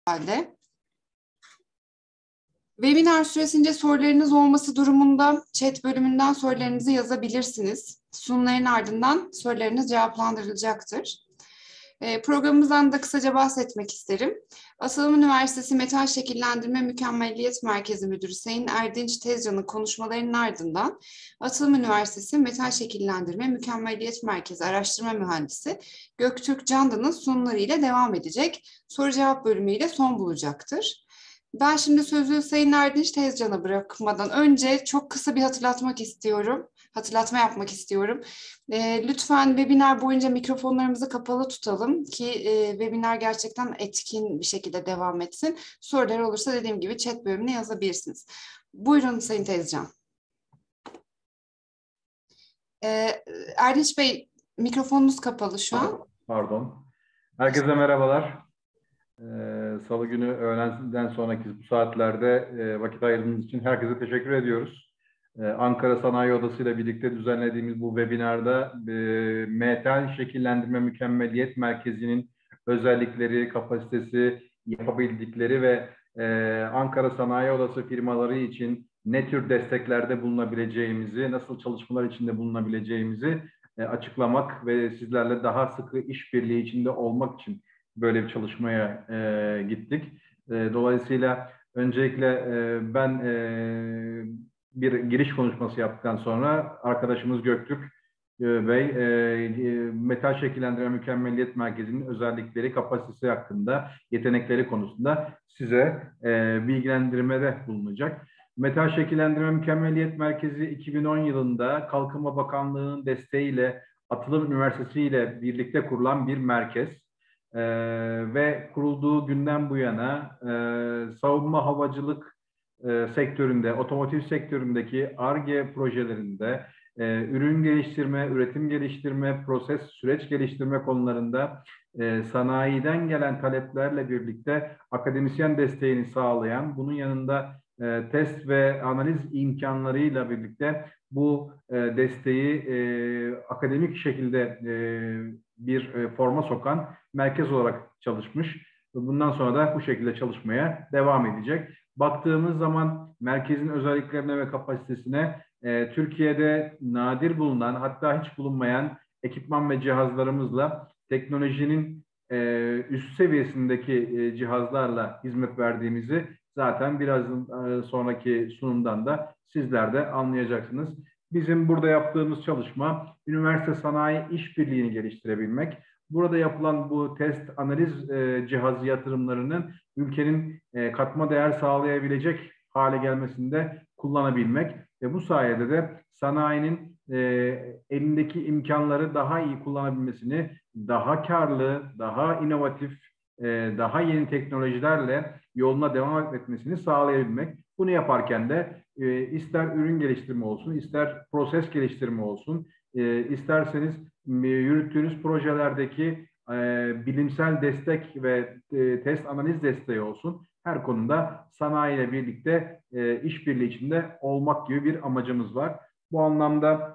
halde. Webinar süresince sorularınız olması durumunda chat bölümünden sorularınızı yazabilirsiniz. Sunumların ardından sorularınız cevaplandırılacaktır. Programımızdan da kısaca bahsetmek isterim. Atılım Üniversitesi Metal Şekillendirme Mükemmeliyet Merkezi Müdürü Sayın Erdinç Tezcan'ın konuşmalarının ardından Atılım Üniversitesi Metal Şekillendirme Mükemmeliyet Merkezi Araştırma Mühendisi Göktürk Candan'ın sunumlarıyla devam edecek. Soru cevap bölümüyle son bulacaktır. Ben şimdi sözü Sayın Erdinç Tezcan'a bırakmadan önce çok kısa bir hatırlatma yapmak istiyorum. Lütfen webinar boyunca mikrofonlarımızı kapalı tutalım ki webinar gerçekten etkin bir şekilde devam etsin. Sorular olursa dediğim gibi chat bölümüne yazabilirsiniz. Buyurun Sayın Tezcan. Erdinç Bey, mikrofonunuz kapalı şu an. Pardon. Herkese merhabalar. Salı günü öğlenden sonraki bu saatlerde vakit ayırdığınız için herkese teşekkür ediyoruz. Ankara Sanayi Odası ile birlikte düzenlediğimiz bu webinarda Metal Şekillendirme Mükemmeliyet Merkezi'nin özellikleri, kapasitesi, yapabildikleri ve Ankara Sanayi Odası firmaları için ne tür desteklerde bulunabileceğimizi, nasıl çalışmalar içinde bulunabileceğimizi açıklamak ve sizlerle daha sıkı işbirliği içinde olmak için böyle bir çalışmaya gittik. Dolayısıyla öncelikle ben bir giriş konuşması yaptıktan sonra arkadaşımız Göktürk Bey Metal Şekillendirme Mükemmeliyet Merkezi'nin özellikleri, kapasitesi hakkında, yetenekleri konusunda size bilgilendirmede bulunacak. Metal Şekillendirme Mükemmeliyet Merkezi 2010 yılında Kalkınma Bakanlığı'nın desteğiyle Atılım Üniversitesi ile birlikte kurulan bir merkez. Ve kurulduğu günden bu yana savunma havacılık sektöründe, otomotiv sektöründeki Ar-Ge projelerinde, ürün geliştirme, üretim geliştirme, proses, süreç geliştirme konularında sanayiden gelen taleplerle birlikte akademisyen desteğini sağlayan, bunun yanında test ve analiz imkanlarıyla birlikte bu desteği akademik şekilde bir forma sokan merkez olarak çalışmış. Bundan sonra da bu şekilde çalışmaya devam edecek. Baktığımız zaman merkezin özelliklerine ve kapasitesine Türkiye'de nadir bulunan, hatta hiç bulunmayan ekipman ve cihazlarımızla teknolojinin üst seviyesindeki cihazlarla hizmet verdiğimizi zaten biraz sonraki sunumdan da sizler de anlayacaksınız. Bizim burada yaptığımız çalışma üniversite sanayi işbirliğini geliştirebilmek. Burada yapılan bu test analiz cihazı yatırımlarının ülkenin katma değer sağlayabilecek hale gelmesinde kullanabilmek ve bu sayede de sanayinin elindeki imkanları daha iyi kullanabilmesini, daha karlı, daha inovatif, daha yeni teknolojilerle yoluna devam etmesini sağlayabilmek. Bunu yaparken de ister ürün geliştirme olsun, ister proses geliştirme olsun, isterseniz yürüttüğünüz projelerdeki bilimsel destek ve test analiz desteği olsun. Her konuda sanayiyle birlikte işbirliği içinde olmak gibi bir amacımız var. Bu anlamda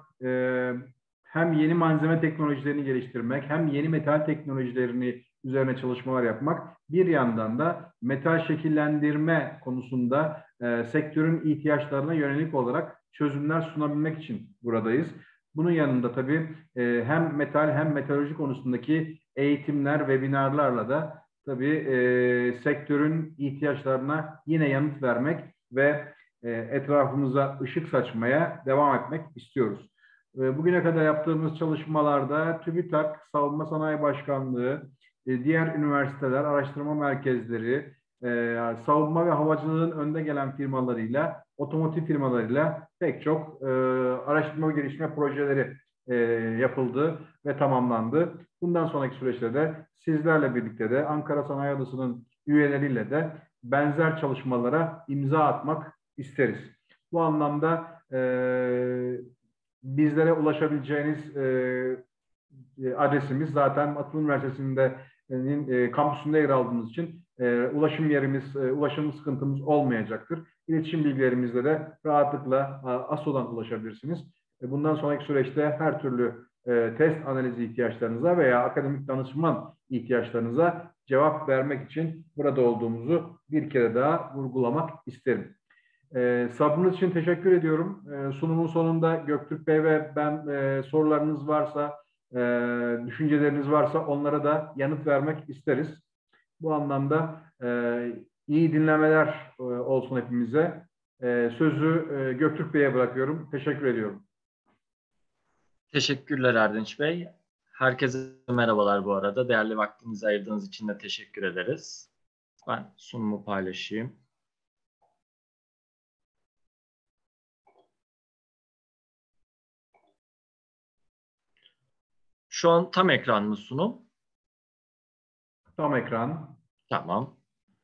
hem yeni malzeme teknolojilerini geliştirmek, hem yeni metal teknolojilerini üzerine çalışmalar yapmak, bir yandan da metal şekillendirme konusunda sektörün ihtiyaçlarına yönelik olarak çözümler sunabilmek için buradayız. Bunun yanında tabii hem metal hem metalurji konusundaki eğitimler, webinarlarla da tabii sektörün ihtiyaçlarına yine yanıt vermek ve etrafımıza ışık saçmaya devam etmek istiyoruz. Bugüne kadar yaptığımız çalışmalarda TÜBİTAK, Savunma Sanayi Başkanlığı, diğer üniversiteler, araştırma merkezleri, savunma ve havacılığın önde gelen firmalarıyla, otomotiv firmalarıyla pek çok araştırma ve gelişme projeleri yapıldı ve tamamlandı. Bundan sonraki süreçte de sizlerle birlikte de Ankara Sanayi Odası'nın üyeleriyle de benzer çalışmalara imza atmak isteriz. Bu anlamda bizlere ulaşabileceğiniz adresimiz zaten Atılım Üniversitesi'nin kampüsünde yer aldığımız için ulaşım yerimiz, ulaşım sıkıntımız olmayacaktır. İletişim bilgilerimizle de rahatlıkla ASO'dan ulaşabilirsiniz. Bundan sonraki süreçte her türlü test analizi ihtiyaçlarınıza veya akademik danışman ihtiyaçlarınıza cevap vermek için burada olduğumuzu bir kere daha vurgulamak isterim. Sabrınız için teşekkür ediyorum. Sunumun sonunda Göktürk Bey ve ben sorularınız varsa, düşünceleriniz varsa onlara da yanıt vermek isteriz. Bu anlamda iyi dinlemeler olsun hepimize. Sözü Göktürk Bey'e bırakıyorum. Teşekkür ediyorum. Teşekkürler Erdinç Bey. Herkese merhabalar bu arada. Değerli vaktinizi ayırdığınız için de teşekkür ederiz. Ben sunumu paylaşayım. Şu an tam ekran mı sunum? Tam ekran. Tamam.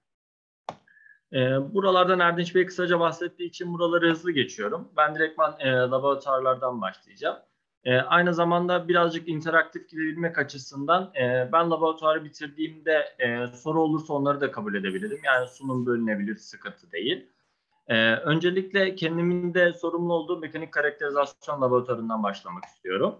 Buralardan Erdinç Bey kısaca bahsettiği için buraları hızlı geçiyorum. Ben direktman laboratuvarlardan başlayacağım. Aynı zamanda birazcık interaktif gidebilmek açısından ben laboratuvarı bitirdiğimde soru olursa onları da kabul edebilirim. Yani sunum bölünebilir, sıkıntı değil. Öncelikle kendimin de sorumlu olduğum mekanik karakterizasyon laboratuvarından başlamak istiyorum.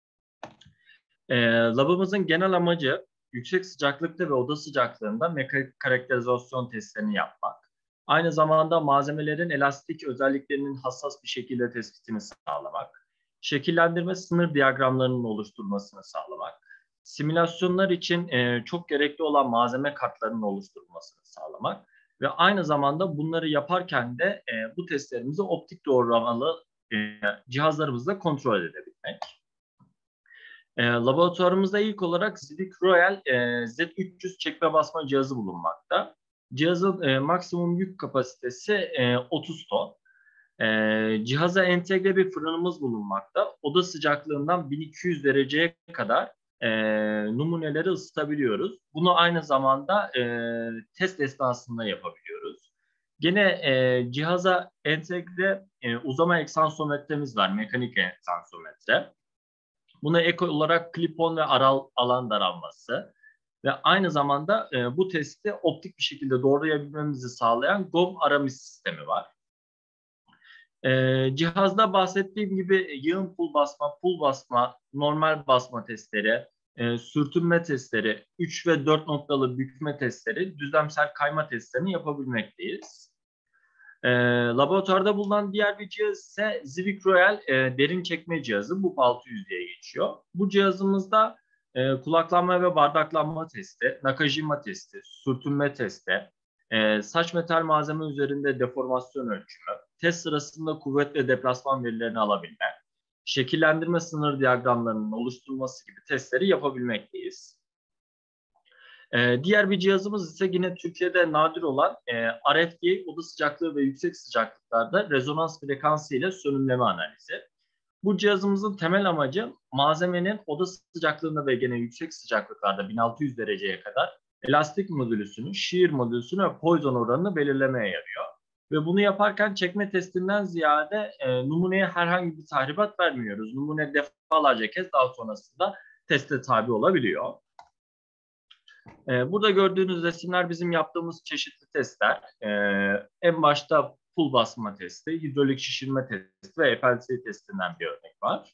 Labımızın genel amacı yüksek sıcaklıkta ve oda sıcaklığında mekanik karakterizasyon testlerini yapmak. Aynı zamanda malzemelerin elastik özelliklerinin hassas bir şekilde tespitini sağlamak. Şekillendirme sınır diyagramlarının oluşturulmasını sağlamak. Simülasyonlar için çok gerekli olan malzeme kartlarının oluşturulmasını sağlamak. Ve aynı zamanda bunları yaparken de bu testlerimizi optik doğrulamalı cihazlarımızla kontrol edebilmek. Laboratuvarımızda ilk olarak Civic Royal Z300 çekme basma cihazı bulunmakta. Cihazın maksimum yük kapasitesi 30 ton. Cihaza entegre bir fırınımız bulunmakta. Oda sıcaklığından 1200 dereceye kadar numuneleri ısıtabiliyoruz. Bunu aynı zamanda test esnasında yapabiliyoruz. Gene cihaza entegre uzama eksansometremiz var, mekanik eksansometre. Buna ek olarak klipon ve alan daralması ve aynı zamanda bu testi optik bir şekilde doğrulayabilmemizi sağlayan GOM arama sistemi var. Cihazda bahsettiğim gibi yığın pul basma, normal basma testleri, sürtünme testleri, 3 ve 4 noktalı bükme testleri, düzlemsel kayma testlerini yapabilmekteyiz. Laboratuvarda bulunan diğer bir cihaz ise Civic Royal derin çekme cihazı. Bu 600 diye geçiyor. Bu cihazımızda kulaklanma ve bardaklanma testi, Nakajima testi, sürtünme testi, saç metal malzeme üzerinde deformasyon ölçümü, test sırasında kuvvet ve deplasman verilerini alabilme, şekillendirme sınır diyagramlarının oluşturulması gibi testleri yapabilmekteyiz. Diğer bir cihazımız ise yine Türkiye'de nadir olan RFD, oda sıcaklığı ve yüksek sıcaklıklarda rezonans frekansı ile sönümleme analizi. Bu cihazımızın temel amacı malzemenin oda sıcaklığında ve gene yüksek sıcaklıklarda 1600 dereceye kadar elastik modülüsünü, shear modülüsünü ve Poisson oranını belirlemeye yarıyor. Ve bunu yaparken çekme testinden ziyade numuneye herhangi bir tahribat vermiyoruz. Numune defalarca kez daha sonrasında teste tabi olabiliyor. Burada gördüğünüz resimler bizim yaptığımız çeşitli testler. En başta pul basma testi, hidrolik şişirme testi ve FLC testinden bir örnek var.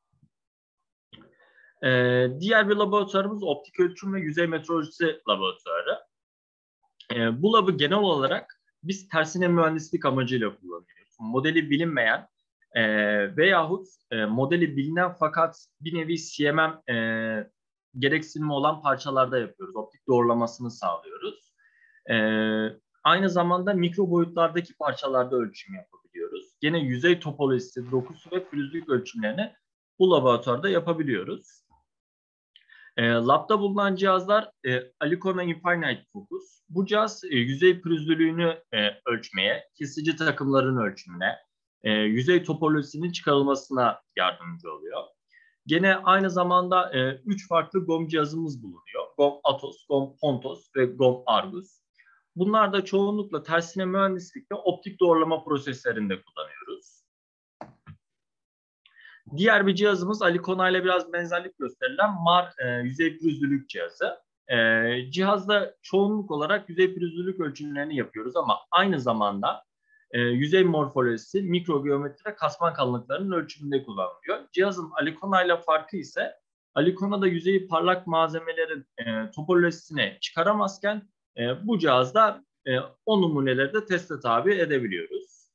Diğer bir laboratuvarımız optik ölçüm ve yüzey metrolojisi laboratuvarı. Bu labı genel olarak biz tersine mühendislik amacıyla kullanıyoruz. Modeli bilinmeyen veyahut modeli bilinen fakat bir nevi CMM gereksinimi olan parçalarda yapıyoruz. Optik doğrulamasını sağlıyoruz. Aynı zamanda mikro boyutlardaki parçalarda ölçüm yapabiliyoruz. Gene yüzey topolojisi, dokusu ve pürüzlük ölçümlerini bu laboratuvarda yapabiliyoruz. Labda bulunan cihazlar Alicona Infinite Focus. Bu cihaz yüzey pürüzlülüğünü ölçmeye, kesici takımların ölçümüne, yüzey topolojisinin çıkarılmasına yardımcı oluyor. Gene aynı zamanda 3 farklı GOM cihazımız bulunuyor. GOM Atos, GOM Pontos ve GOM Argus. Bunlar da çoğunlukla tersine mühendislikte optik doğrulama proseslerinde kullanıyoruz. Diğer bir cihazımız Alicona ile biraz benzerlik gösterilen MAR yüzey pürüzlülük cihazı. Cihazda çoğunluk olarak yüzey pürüzlülük ölçümlerini yapıyoruz ama aynı zamanda yüzey morfolojisi, mikrogeometri ve kasman kalınlıklarının ölçümünde kullanılıyor. Cihazın Alicona ile farkı ise Alicona'da yüzeyi parlak malzemelerin topolojisini çıkaramazken bu cihazda o numuneleri de teste tabi edebiliyoruz.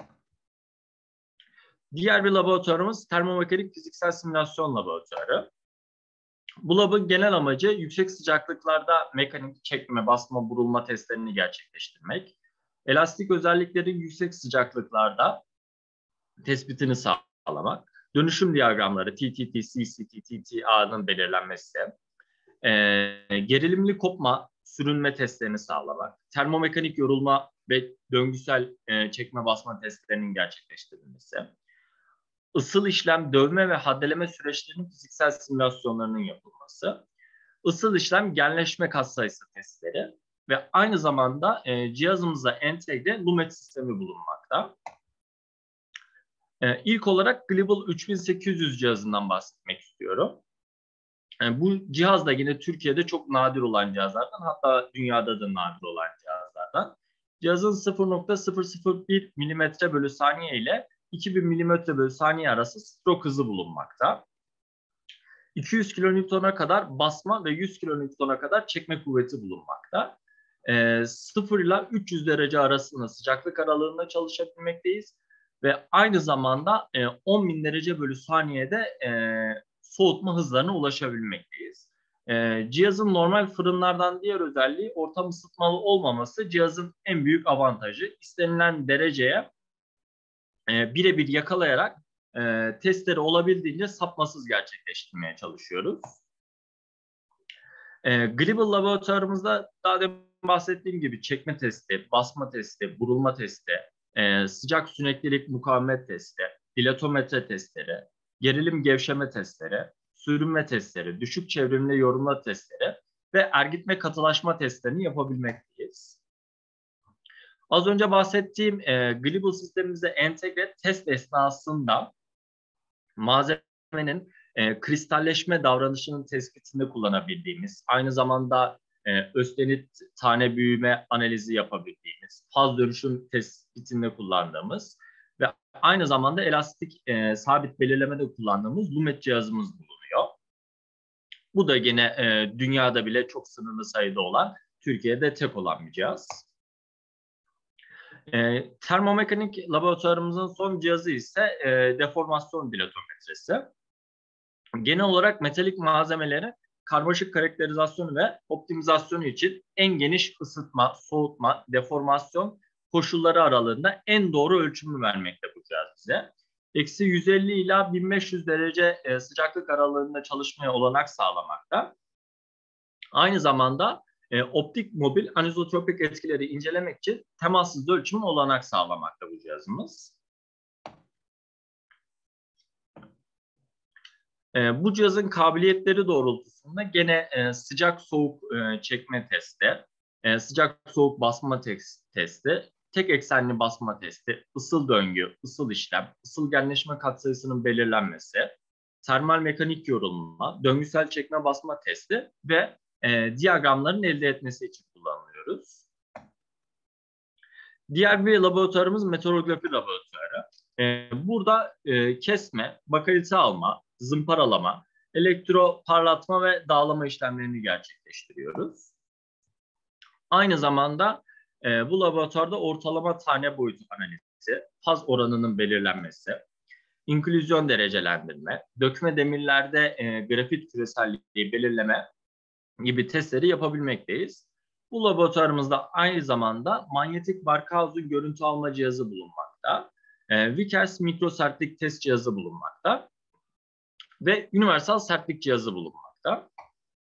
Diğer bir laboratuvarımız termomekanik fiziksel simülasyon laboratuvarı. Bu labın genel amacı yüksek sıcaklıklarda mekanik çekme, basma, burulma testlerini gerçekleştirmek. Elastik özelliklerin yüksek sıcaklıklarda tespitini sağlamak. Dönüşüm diyagramları TTT, CCT, TTA'nın belirlenmesi. Gerilimli kopma, sürünme testlerini sağlamak. Termomekanik yorulma ve döngüsel çekme basma testlerinin gerçekleştirilmesi. Isıl işlem, dövme ve haddeleme süreçlerinin fiziksel simülasyonlarının yapılması. Isıl işlem, genleşme katsayısı testleri ve aynı zamanda cihazımıza entegre Lumet sistemi bulunmakta. İlk olarak Global 3800 cihazından bahsetmek istiyorum. Bu cihaz da yine Türkiye'de çok nadir olan cihazlardan, hatta dünyada da nadir olan cihazlardan. Cihazın 0.001 mm bölü saniye ile 2000 mm bölü saniye arası stroke hızı bulunmakta. 200 kilonewton'a kadar basma ve 100 kilonewton'a kadar çekme kuvveti bulunmakta. 0 ile 300 derece arasında sıcaklık aralığında çalışabilmekteyiz. Ve aynı zamanda 10.000 derece bölü saniyede soğutma hızlarına ulaşabilmekteyiz. Cihazın normal fırınlardan diğer özelliği ortam ısıtmalı olmaması cihazın en büyük avantajı. İstenilen dereceye birebir yakalayarak testleri olabildiğince sapmasız gerçekleştirmeye çalışıyoruz. Global laboratuvarımızda daha demin bahsettiğim gibi çekme testi, basma testi, burulma testi, sıcak süneklilik mukavemet testi, dilatometre testleri, gerilim gevşeme testleri, sürünme testleri, düşük çevrimli yorumla testleri ve ergitme katılaşma testlerini yapabilmekteyiz. Az önce bahsettiğim Global sistemimize entegre test esnasında malzemenin kristalleşme davranışının tespitinde kullanabildiğimiz, aynı zamanda östenit tane büyüme analizi yapabildiğimiz, faz dönüşüm tespitinde kullandığımız ve aynı zamanda elastik sabit belirlemede kullandığımız Lumet cihazımız bulunuyor. Bu da yine dünyada bile çok sınırlı sayıda olan, Türkiye'de tek olan bir cihaz. Termomekanik laboratuvarımızın son cihazı ise deformasyon dilatometresi. Genel olarak metalik malzemeleri karmaşık karakterizasyonu ve optimizasyonu için en geniş ısıtma, soğutma, deformasyon koşulları aralığında en doğru ölçümü vermekte bu cihaz bize. Eksi 150 ila 1500 derece sıcaklık aralığında çalışmaya olanak sağlamakta. Aynı zamanda optik mobil anisotropik etkileri incelemek için temassız ölçümü olanak sağlamakta bu cihazımız. Bu cihazın kabiliyetleri doğrultusunda gene sıcak soğuk çekme testi, sıcak soğuk basma testi, tek eksenli basma testi, ısıl döngü, ısıl işlem, ısıl genleşme katsayısının belirlenmesi, termal mekanik yorulma, döngüsel çekme basma testi ve diyagramların elde etmesi için kullanılıyoruz. Diğer bir laboratuvarımız meteorografi laboratuvarı. Burada kesme, bakalite alma, zımparalama, elektro parlatma ve dağlama işlemlerini gerçekleştiriyoruz. Aynı zamanda bu laboratuvarda ortalama tane boyutu analizi, faz oranının belirlenmesi, inklüzyon derecelendirme, dökme demirlerde grafit küreselliği belirleme gibi testleri yapabilmekteyiz. Bu laboratuvarımızda aynı zamanda manyetik Barkhausen görüntü alma cihazı bulunmakta, Vickers mikro sertlik test cihazı bulunmakta ve universal sertlik cihazı bulunmakta.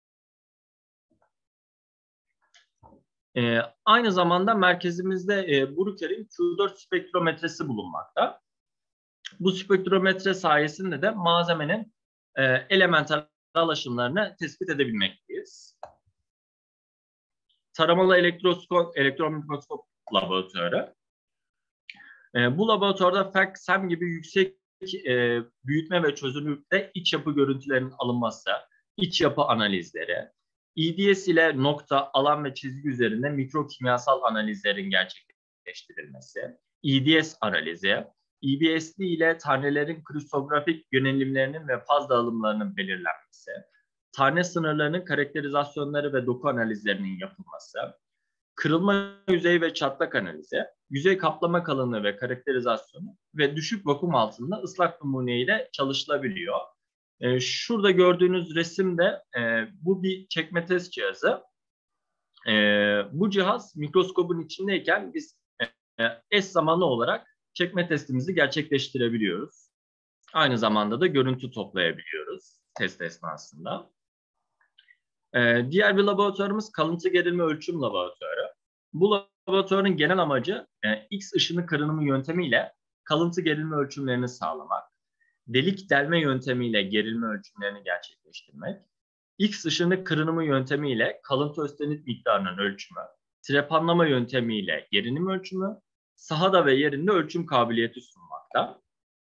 Aynı zamanda merkezimizde Bruker'in Q4 spektrometresi bulunmakta. Bu spektrometre sayesinde de malzemenin elemental alaşımlarını tespit edebilmekteyiz. Taramalı elektron mikroskop laboratuvarı. Bu laboratuvarda FACS-SEM gibi yüksek büyütme ve çözünürlükte iç yapı görüntülerinin alınması, iç yapı analizleri, EDS ile nokta, alan ve çizgi üzerinde mikrokimyasal analizlerin gerçekleştirilmesi, EDS analizi, EBSD ile tanelerin kristografik yönelimlerinin ve faz dağılımlarının belirlenmesi, tane sınırlarının karakterizasyonları ve doku analizlerinin yapılması, kırılma yüzey ve çatlak analizi, yüzey kaplama kalınlığı ve karakterizasyonu ve düşük vakum altında ıslak numune ile çalışılabiliyor. Şurada gördüğünüz resimde bu bir çekme test cihazı. Bu cihaz mikroskopun içindeyken biz eş zamanlı olarak çekme testimizi gerçekleştirebiliyoruz. Aynı zamanda da görüntü toplayabiliyoruz test esnasında. Diğer bir laboratuvarımız kalıntı gerilme ölçüm laboratuvarı. Bu laboratuvarın genel amacı X ışını kırınımı yöntemiyle kalıntı gerilme ölçümlerini sağlamak, delik delme yöntemiyle gerilme ölçümlerini gerçekleştirmek, X ışını kırınımı yöntemiyle kalıntı östenit miktarının ölçümü, trepanlama yöntemiyle gerilim ölçümü, sahada ve yerinde ölçüm kabiliyeti sunmakta.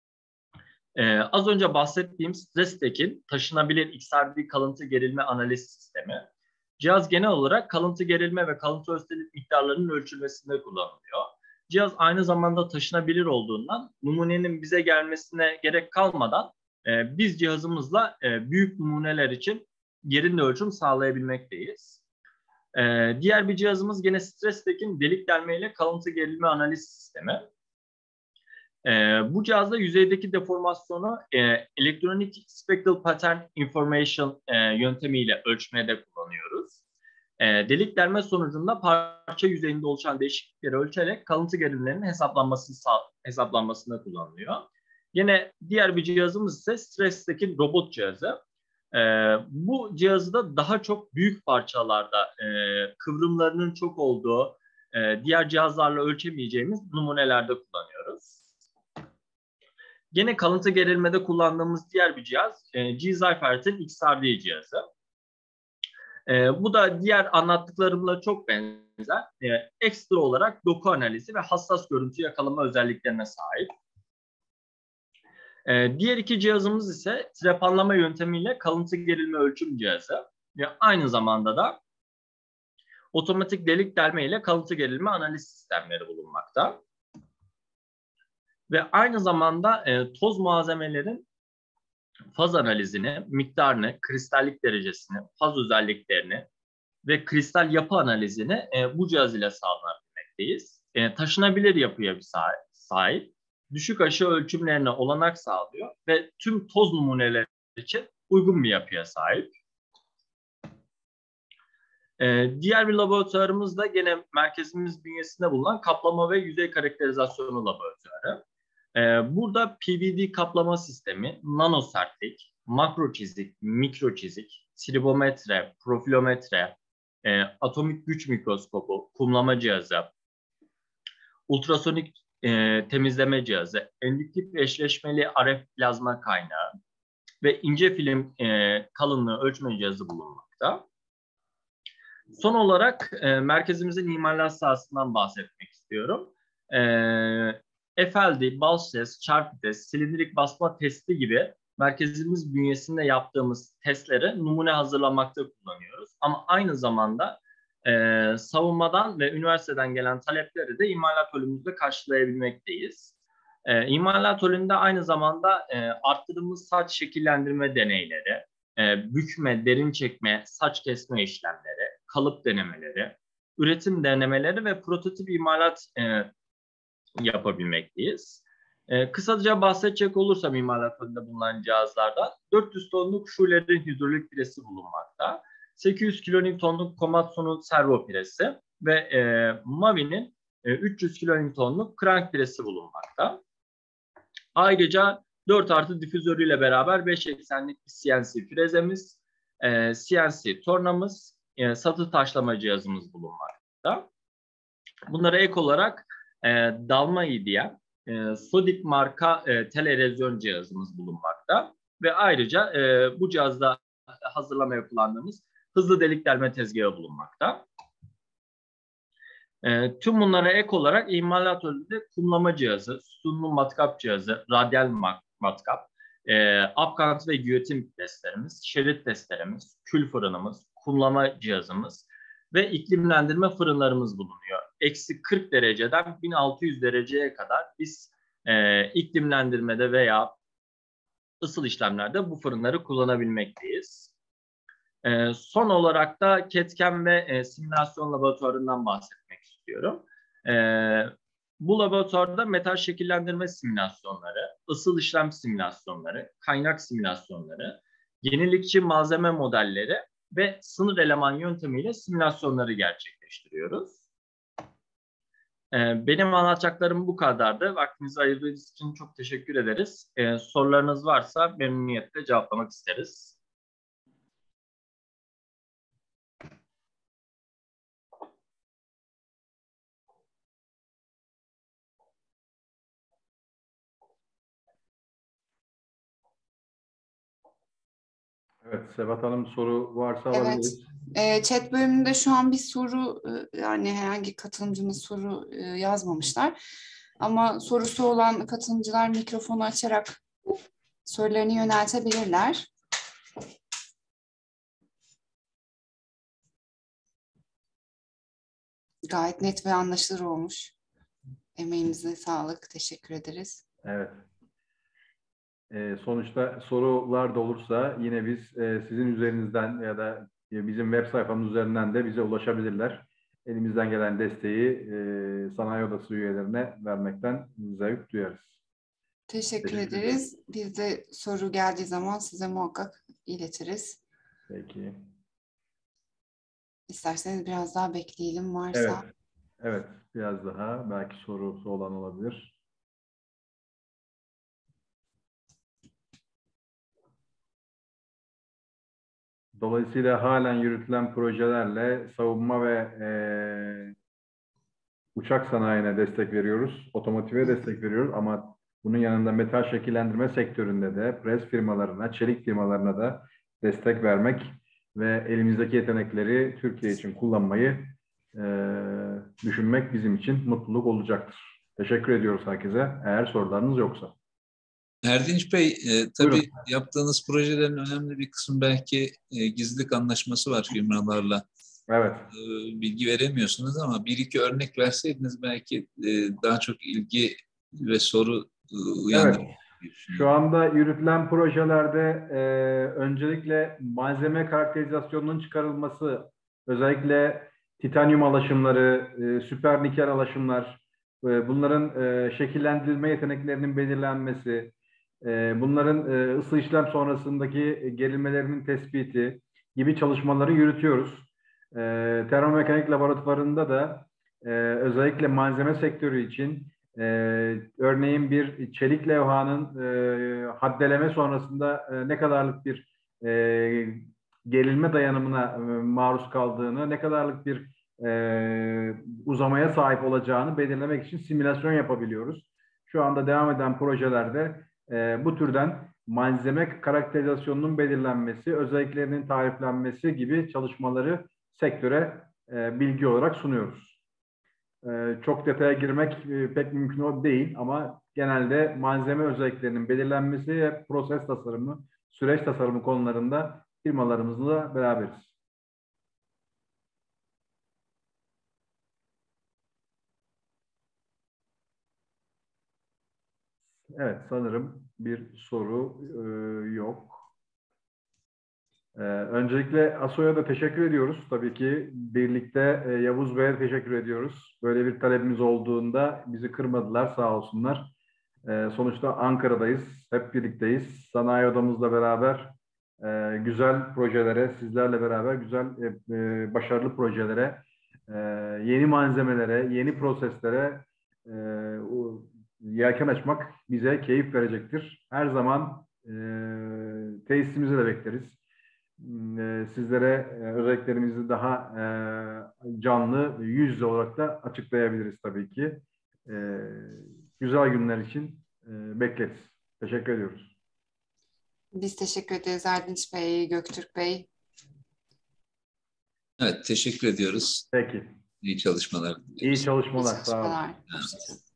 Az önce bahsettiğim Strestek'in taşınabilir XRD kalıntı gerilme analiz sistemi. Cihaz genel olarak kalıntı gerilme ve kalıntı östenit miktarlarının ölçülmesinde kullanılıyor. Cihaz aynı zamanda taşınabilir olduğundan numunenin bize gelmesine gerek kalmadan biz cihazımızla büyük numuneler için yerinde ölçüm sağlayabilmekteyiz. Diğer bir cihazımız gene Strestek'in delik delme ile kalıntı gerilme analiz sistemi. Bu cihazda yüzeydeki deformasyonu elektronik spectral pattern information yöntemiyle ölçmeye de kullanıyoruz. Delik delme sonucunda parça yüzeyinde oluşan değişiklikleri ölçerek kalıntı gerilimlerinin hesaplanmasında kullanılıyor. Yine diğer bir cihazımız ise Strestek'in robot cihazı. Bu cihazı da daha çok büyük parçalarda kıvrımlarının çok olduğu diğer cihazlarla ölçemeyeceğimiz numunelerde kullanıyoruz. Gene kalıntı gerilmede kullandığımız diğer bir cihaz G-Zyfert'in XRD cihazı. Bu da diğer anlattıklarımla çok benzer. Ekstra olarak doku analizi ve hassas görüntü yakalama özelliklerine sahip. Diğer iki cihazımız ise trepanlama yöntemiyle kalıntı gerilme ölçüm cihazı ve aynı zamanda da otomatik delik delme ile kalıntı gerilme analiz sistemleri bulunmakta. Ve aynı zamanda toz malzemelerin faz analizini, miktarını, kristallik derecesini, faz özelliklerini ve kristal yapı analizini bu cihaz ile sağlayabilmekteyiz. Taşınabilir yapıya sahip, düşük aşı ölçümlerine olanak sağlıyor ve tüm toz numuneleri için uygun bir yapıya sahip. Diğer bir laboratuvarımız da gene merkezimiz bünyesinde bulunan kaplama ve yüzey karakterizasyonu laboratuvarı. Burada PVD kaplama sistemi, nanosertlik, makro çizik, mikro çizik, tribometre, profilometre, atomik güç mikroskobu, kumlama cihazı, ultrasonik temizleme cihazı, endüktif eşleşmeli RF plazma kaynağı ve ince film kalınlığı ölçme cihazı bulunmakta. Son olarak merkezimizin imalat sahasından bahsetmek istiyorum. FLD, bulge test, çarpı test, silindirik basma testi gibi merkezimiz bünyesinde yaptığımız testleri numune hazırlamakta kullanıyoruz. Ama aynı zamanda savunmadan ve üniversiteden gelen talepleri de imalat bölümümüzde karşılayabilmekteyiz. İmalat bölümünde aynı zamanda arttırılmış saç şekillendirme deneyleri, bükme, derin çekme, saç kesme işlemleri, kalıp denemeleri, üretim denemeleri ve prototip imalat yapabilmekteyiz. Kısaca bahsedecek olursam imalatında bulunan cihazlardan 400 tonluk Schuller'in hidrolik piresi bulunmakta. 800 kilonewtonluk Komatsu'nun servo piresi ve Mavi'nin 300 kilonewtonluk crank piresi bulunmakta. Ayrıca 4 artı difüzörüyle beraber 5 eksenlik bir CNC frezemiz, CNC tornamız, satı taşlama cihazımız bulunmakta. Bunlara ek olarak Dalma diye Sodik marka tel erozyon cihazımız bulunmakta ve ayrıca bu cihazda hazırlamaya kullandığımız hızlı delik delme tezgahı bulunmakta. Tüm bunlara ek olarak imalatörde kumlama cihazı, sütunlu matkap cihazı, radyal matkap, apkant ve giyotin testlerimiz, şerit testlerimiz, kül fırınımız, kumlama cihazımız ve iklimlendirme fırınlarımız bulunuyor. Eksi 40 dereceden 1600 dereceye kadar biz iklimlendirmede veya ısıl işlemlerde bu fırınları kullanabilmekteyiz. Son olarak da CAD/CAM ve simülasyon laboratuvarından bahsetmek istiyorum. Bu laboratuvarda metal şekillendirme simülasyonları, ısıl işlem simülasyonları, kaynak simülasyonları, yenilikçi malzeme modelleri ve sınır eleman yöntemiyle simülasyonları gerçekleştiriyoruz. Benim anlatacaklarım bu kadardı. Vaktinizi ayırdığınız için çok teşekkür ederiz. Sorularınız varsa memnuniyetle cevaplamak isteriz. Evet, Sebat Hanım soru varsa alabiliriz. Chat bölümünde şu an bir soru, yani herhangi katılımcımız soru yazmamışlar. Ama sorusu olan katılımcılar mikrofonu açarak sorularını yöneltebilirler. Gayet net ve anlaşılır olmuş. Emeğinize sağlık. Teşekkür ederiz. Evet. Sonuçta sorular da olursa yine biz sizin üzerinizden ya da bizim web sayfamız üzerinden de bize ulaşabilirler. Elimizden gelen desteği Sanayi Odası üyelerine vermekten zevk duyarız. Teşekkür ederiz. Biz de soru geldiği zaman size muhakkak iletiriz. Peki. İsterseniz biraz daha bekleyelim varsa. Evet. Evet. Biraz daha belki sorusu olan olabilir. Dolayısıyla halen yürütülen projelerle savunma ve uçak sanayine destek veriyoruz, otomotive destek veriyoruz ama bunun yanında metal şekillendirme sektöründe de pres firmalarına, çelik firmalarına da destek vermek ve elimizdeki yetenekleri Türkiye için kullanmayı düşünmek bizim için mutluluk olacaktır. Teşekkür ediyoruz herkese. Eğer sorularınız yoksa. Erdinç Bey, tabii Buyurun. yaptığınız projelerin önemli bir kısmı belki gizlilik anlaşması var firmalarla. Evet. Bilgi veremiyorsunuz ama bir iki örnek verseydiniz belki daha çok ilgi ve soru uyandırır. Evet. Şu anda yürütülen projelerde öncelikle malzeme karakterizasyonunun çıkarılması, özellikle titanyum alaşımları, süper nikel alaşımlar, bunların şekillendirilme yeteneklerinin belirlenmesi, bunların ısı işlem sonrasındaki gerilmelerinin tespiti gibi çalışmaları yürütüyoruz. Termomekanik laboratuvarında da özellikle malzeme sektörü için örneğin bir çelik levhanın haddeleme sonrasında ne kadarlık bir gerilme dayanımına maruz kaldığını, ne kadarlık bir uzamaya sahip olacağını belirlemek için simülasyon yapabiliyoruz. Şu anda devam eden projelerde bu türden malzeme karakterizasyonunun belirlenmesi, özelliklerinin tariflenmesi gibi çalışmaları sektöre bilgi olarak sunuyoruz. Çok detaya girmek pek mümkün değil ama genelde malzeme özelliklerinin belirlenmesi ve proses tasarımı, süreç tasarımı konularında firmalarımızla beraberiz. Evet, sanırım bir soru yok. Öncelikle ASO'ya da teşekkür ediyoruz. Tabii ki birlikte Yavuz Bey'e teşekkür ediyoruz. Böyle bir talebimiz olduğunda bizi kırmadılar, sağ olsunlar. Sonuçta Ankara'dayız, hep birlikteyiz. Sanayi odamızla beraber güzel projelere, sizlerle beraber güzel, başarılı projelere, yeni malzemelere, yeni proseslere yelken açmak bize keyif verecektir. Her zaman tesisimizi de bekleriz. Sizlere özelliklerimizi daha canlı, yüz yüze olarak da açıklayabiliriz tabii ki. Güzel günler için bekleriz. Teşekkür ediyoruz. Biz teşekkür ederiz Erdinç Bey, Göktürk Bey. Evet, teşekkür ediyoruz. Peki. İyi çalışmalar diliyoruz. İyi çalışmalar. İyi Sağ olun. çalışmalar. Hoşçakalın.